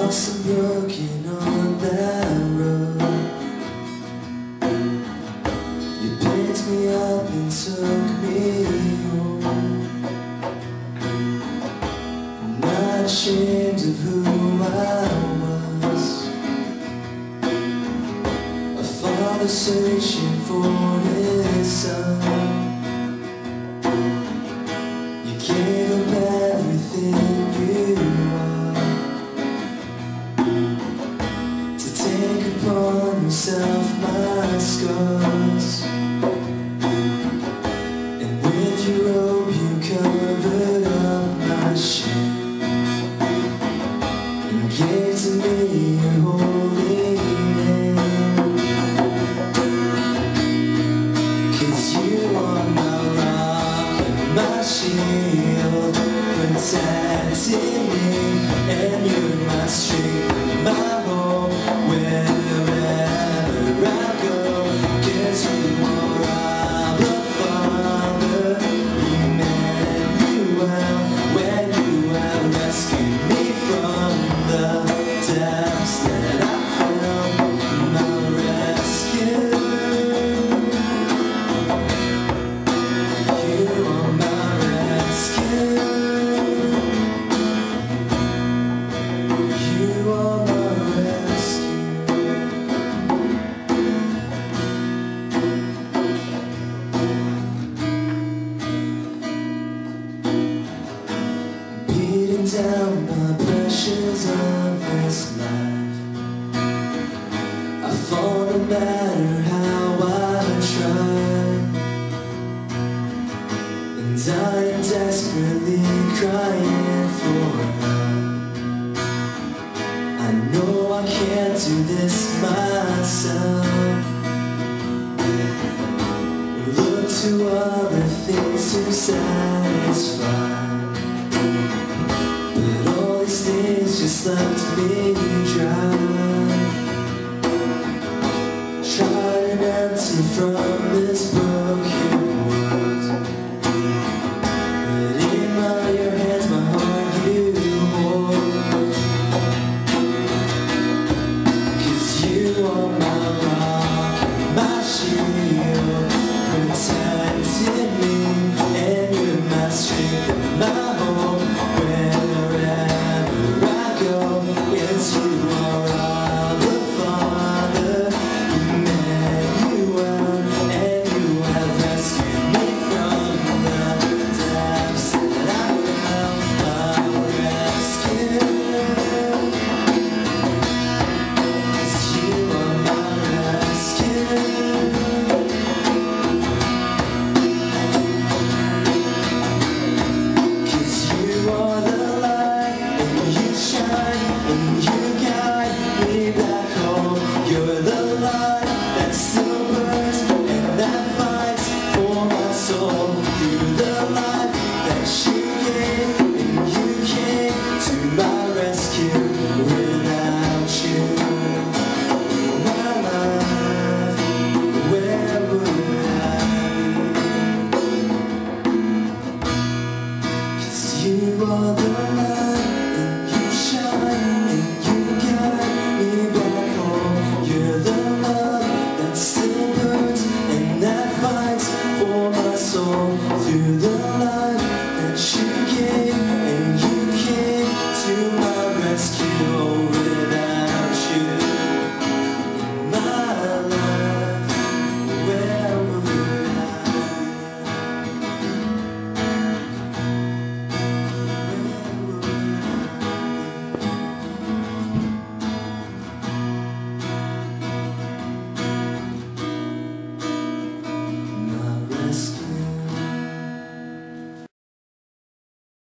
lost and broken on that road. You picked me up and took me home. I'm not ashamed of who I was, a father searching for his son. You gave him everything you are, to take upon yourself my scars, and with your robe you covered up my shame, and gave to me your holy name. 'Cause you are my rock and my shield, protecting me, and you're my strength, my hope, wherever I go. 'Cause you are Abba, Father, Emmanuel, when you have rescued me from the depths that I fell, my rescue. You are my rescue. You are my rescue. Beating down my pressures of this life, I fall no matter how I try, and I am desperately crying for help. I know I can't do this myself. Look to other things to satisfy, but all these things just left me dry.